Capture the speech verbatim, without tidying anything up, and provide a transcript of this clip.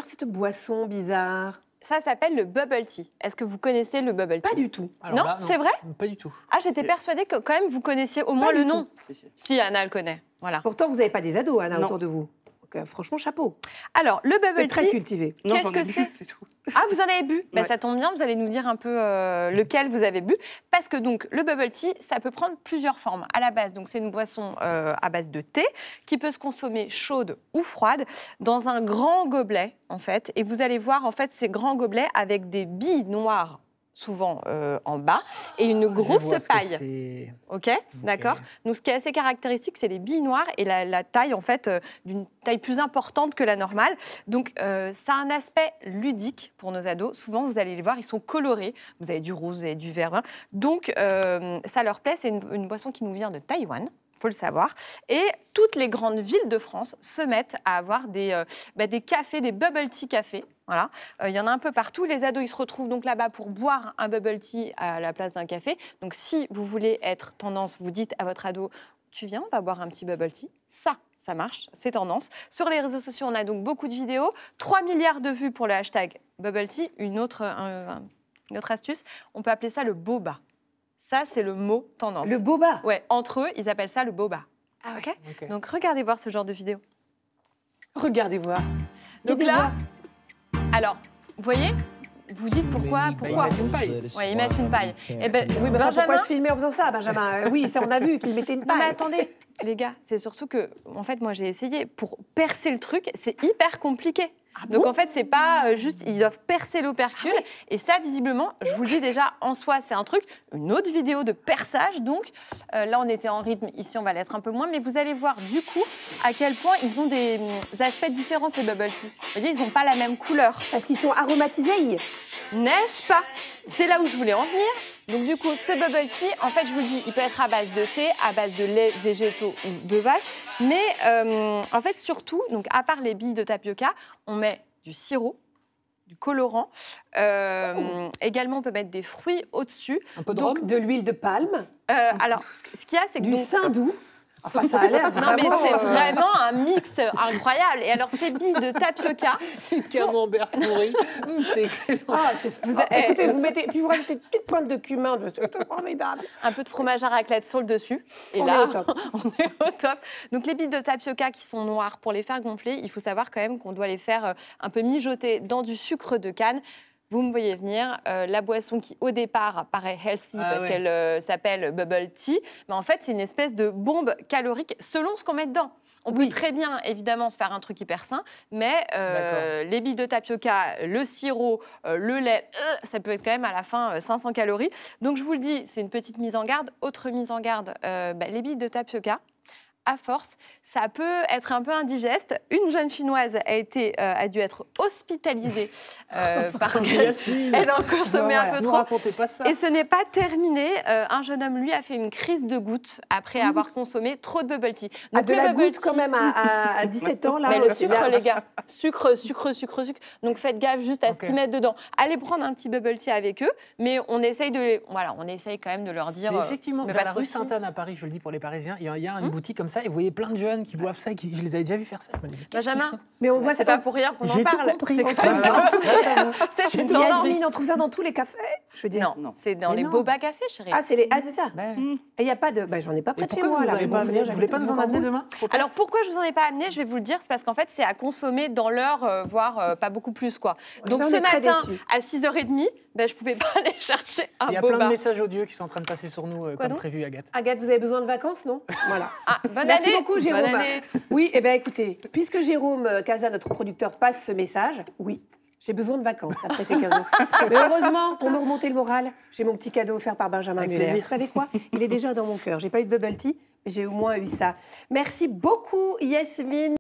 alors cette boisson bizarre? Ça s'appelle le bubble tea. Est-ce que vous connaissez le bubble tea? Pas du tout. Alors non, là, non c'est vrai? Pas du tout. Ah, j'étais persuadée que quand même vous connaissiez au moins le nom. Si, si. Si, Anna le connaît. Voilà. Pourtant, vous n'avez pas des ados, Anna, non. autour de vous. Donc, euh, franchement, chapeau. Alors, le bubble tea... très cultivé. Qu'est-ce que c'est? C'est tout. Ah, vous en avez bu? Ouais. Ben, ça tombe bien, vous allez nous dire un peu euh, lequel vous avez bu. Parce que donc, le bubble tea, ça peut prendre plusieurs formes. À la base, donc c'est une boisson euh, à base de thé qui peut se consommer chaude ou froide dans un grand gobelet, en fait. Et vous allez voir, en fait, ces grands gobelets avec des billes noires souvent euh, en bas, et une grosse paille. Ok, okay. D'accord. Donc, ce qui est assez caractéristique, c'est les billes noires et la, la taille, en fait, euh, d'une taille plus importante que la normale. Donc, euh, ça a un aspect ludique pour nos ados. Souvent, vous allez les voir, ils sont colorés. Vous avez du rose, vous avez du vert. Donc, euh, ça leur plaît. C'est une, une boisson qui nous vient de Taïwan. Il faut le savoir. Et toutes les grandes villes de France se mettent à avoir des, euh, bah, des cafés, des bubble tea cafés. Voilà. Euh, il y en a un peu partout. Les ados, ils se retrouvent donc là-bas pour boire un bubble tea à la place d'un café. Donc, si vous voulez être tendance, vous dites à votre ado, tu viens, on va boire un petit bubble tea. Ça, ça marche, c'est tendance. Sur les réseaux sociaux, on a donc beaucoup de vidéos. trois milliards de vues pour le hashtag bubble tea. Une autre, un, une autre astuce, on peut appeler ça le boba. Ça, c'est le mot tendance. Le boba? Ouais, entre eux, ils appellent ça le boba. Ah ouais. Okay okay. Donc, regardez voir ce genre de vidéo. Regardez voir. Donc là, alors, vous voyez, vous dites pourquoi, pourquoi ils mettent une paille. Ouais, ils mettent une paille. Eh ben, oui, mais Benjamin... pourquoi se filmer en faisant ça, Benjamin? Oui, ça, on a vu qu'ils mettaient une paille. Non, mais attendez, les gars, c'est surtout que, en fait, moi, j'ai essayé. Pour percer le truc, c'est hyper compliqué. Ah Donc bon en fait, c'est pas euh, juste, ils doivent percer l'opercule. Ah ouais. Et ça, visiblement, je vous le dis déjà, en soi, c'est un truc. Une autre vidéo de perçage, donc euh, là, on était en rythme. Ici, on va l'être un peu moins. Mais vous allez voir, du coup, à quel point ils ont des, des aspects différents, ces bubble tea. Vous voyez, ils n'ont pas la même couleur. Parce qu'ils sont aromatisés. N'est-ce pas? C'est là où je voulais en venir. Donc du coup, ce bubble tea, en fait, je vous le dis, il peut être à base de thé, à base de lait végétaux ou de vache. Mais euh, en fait, surtout, donc à part les billes de tapioca, on met du sirop, du colorant. Euh, oh. Également, on peut mettre des fruits au-dessus. Un peu de rhum, de l'huile de palme. Euh, alors, ce qu'il y a, c'est que du saindoux. Enfin, ça a l'air vraiment... Non, mais c'est vraiment un mix incroyable. Et alors, ces billes de tapioca... Du camembert pourri, c'est excellent. Ah, vous, ah, eh, écoutez, vous mettez... Puis vous rajoutez une petite pointe de cumin, c'est formidable. Un peu de fromage à raclette sur le dessus. Et on là, est au top. on est au top. Donc, les billes de tapioca qui sont noires, pour les faire gonfler, il faut savoir quand même qu'on doit les faire un peu mijoter dans du sucre de canne. Vous me voyez venir, euh, la boisson qui, au départ, paraît healthy ah, parce ouais. qu'elle euh, s'appelle bubble tea, mais en fait, c'est une espèce de bombe calorique selon ce qu'on met dedans. On oui. peut très bien, évidemment, se faire un truc hyper sain, mais euh, les billes de tapioca, le sirop, euh, le lait, euh, ça peut être quand même à la fin euh, cinq cents calories. Donc, je vous le dis, c'est une petite mise en garde. Autre mise en garde, euh, bah, les billes de tapioca. À force, ça peut être un peu indigeste. Une jeune chinoise a, été, euh, a dû être hospitalisée euh, parce qu'elle en consommait un peu trop. Pas ça. Et ce n'est pas terminé. Euh, un jeune homme, lui, a fait une crise de goutte après mmh. avoir consommé trop de bubble tea. Donc, ah, de la goutte tea... quand même à, à dix-sept ans. Là, mais le sucre, les gars. Sucre, sucre, sucre, sucre. Donc faites gaffe juste à okay. ce qu'ils mettent dedans. Allez prendre un petit bubble tea avec eux, mais on essaye de les... Voilà, on essaye quand même de leur dire... Mais effectivement, euh, vers la rue Sainte-Anne à Paris, je le dis pour les Parisiens, il y a une mmh. boutique comme ça, et vous voyez plein de jeunes qui boivent ça, qui, je les avais déjà vus faire ça. Benjamin, mais on voit c'est pas pour rien qu'on en parle. J'ai tout compris. C'est une tendance. Yasmine, on trouve ça dans tous les cafés. Je veux dire. Non, c'est dans les boba cafés, chérie. Ah, c'est les, ah, c'est ça. Et il y a pas de, bah, j'en ai pas près de chez moi là. Vous voulez pas nous en amener demain? Alors pourquoi je vous en ai pas amené? Je vais vous le dire, c'est parce qu'en fait c'est à consommer dans l'heure, voire pas beaucoup plus quoi. Donc ce matin à six heures trente, ben, je ne pouvais pas aller chercher un boba. Il y a boba. Plein de messages audio qui sont en train de passer sur nous, euh, comme donc prévu, Agathe. Agathe, vous avez besoin de vacances, non? Voilà. Ah, bonne Merci année. beaucoup, Jérôme. Bonne année. Oui, eh bien, écoutez, puisque Jérôme Casa, notre producteur, passe ce message, oui, j'ai besoin de vacances après ces quinze ans. Mais heureusement, pour me remonter le moral, j'ai mon petit cadeau offert par Benjamin Muller. Vous savez quoi? Il est déjà dans mon cœur. Je n'ai pas eu de bubble tea, mais j'ai au moins eu ça. Merci beaucoup, Yasmine.